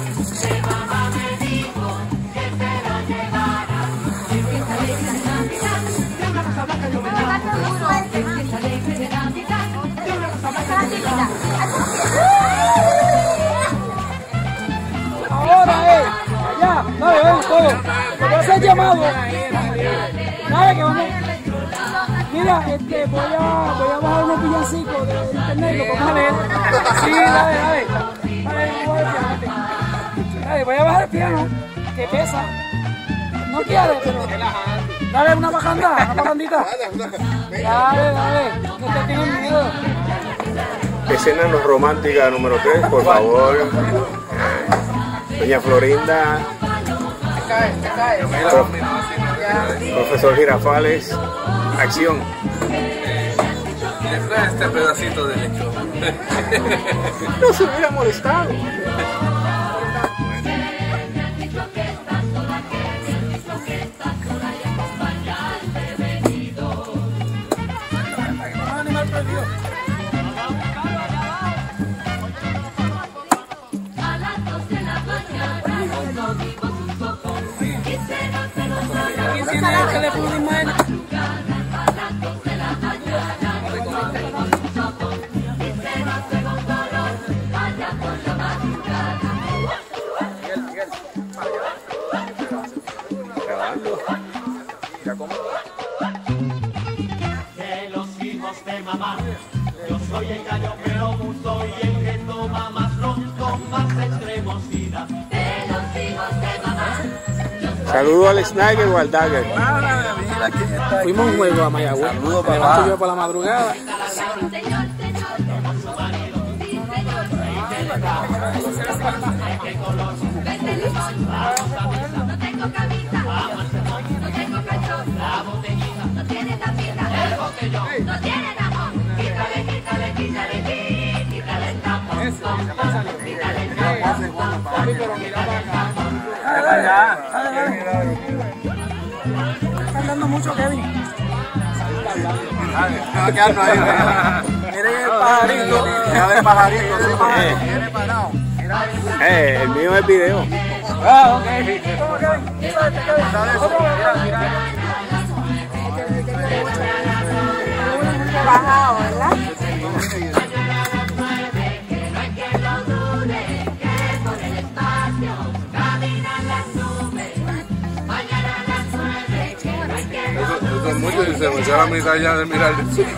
Allá, dale, ven todo. Voy a hacer llamado. Dale, que vamos. Mira, voy a bajar unos villancicos de internet, lo vamos a leer. Sí, dale. Dale, voy a bajar el piano, que pesa. No quiere, pero... Dale una bajandita. Dale, que te tienen miedo. Escena no romántica número 3, por favor. Doña Florinda. Se cae. Profesor Girafales. Acción. Este pedacito de lecho. No se hubiera molestado. De los hijos de mamá, yo soy el gallo que lo puso y el que toma más ron con más extremosidad. De los hijos de mamá. Saludo al Sniper o al Dagger. Fuimos un juego a Mayagüez. Saludos para yo por la madrugada. No tengo camisa, no tengo calzón, la botellita no tiene tapita, el botellón no tiene tapón. Quítale el tapón, quítale el tapón. Pero mira para acá. Están dando mucho, Kevin. Va a quedarnos ahí. Miren el pajarito. Mira el pajarito. Viene parado. El mío es video. Ok. Bajado, ¿verdad? Eso es mucho y se me echó la mitad ya de mirar.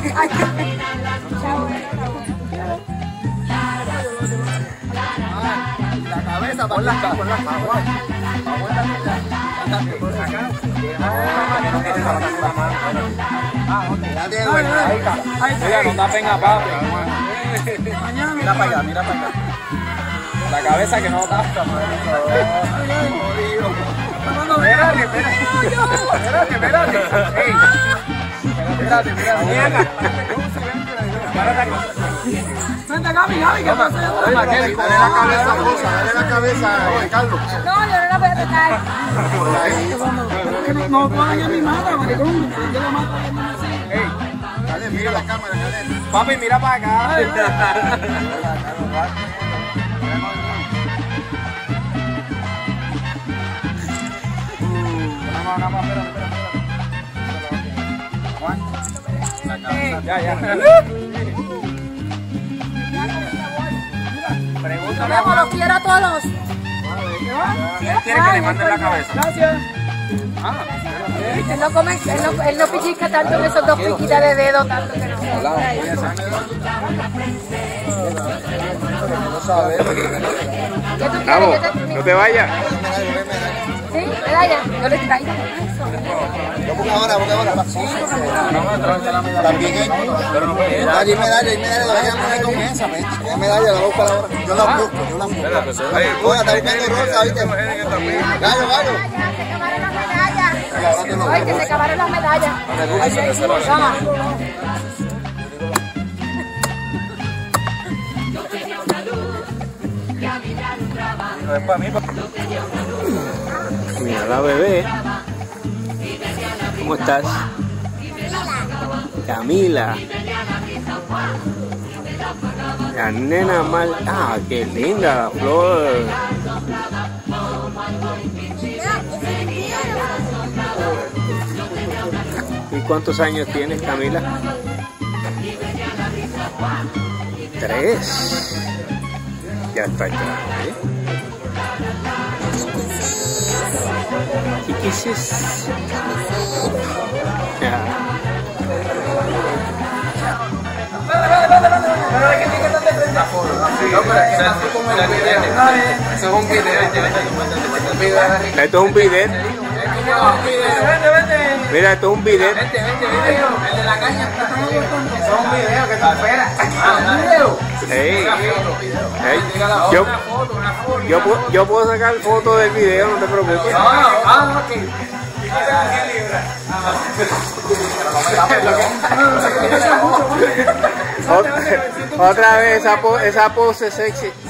La cabeza por las aguas. Mira, no tapen a papi. Mira para allá. La cabeza que no tapa. Espérate. Espérate. Vente acá, Gaby, ¿qué pasa? Dale la cabeza, Carlos. No, yo no la voy a tocar. No vayan a mi mata, maricón. Yo la mato. Dale, mira la cámara, dale. Papi, mira para acá. Nada más, espera. Juan. Ya. Vamos, los quiero a todos. ¿Quién quiere que le manden la cabeza? Gracias. Él no pellizca tanto en esos dos piquitas de dedo, tanto que no. Vamos, no te vayas. Sí, medalla, yo les traigo. Busca ahora. También medalla, la voy a poner con esa, medalla, la busco ahora. Yo la busco. Oye, está buscando rosa, ¿viste? Gallo. Ay, que se acabaron las medallas. Vamos. Mira la bebé. ¿Cómo estás? Camila. La nena mal. Ah, qué linda la flor. ¿Y cuántos años tienes, Camila? 3. Ya está grande. Chiquisis. Ya. Eso es un video. Esto es un bidet. Mira, esto es un bidet. El de la caña. Eso es un video que tú esperas. ¿Un video? Hey. Yo puedo sacar fotos del video, no te preocupes. Otra vez esa pose sexy.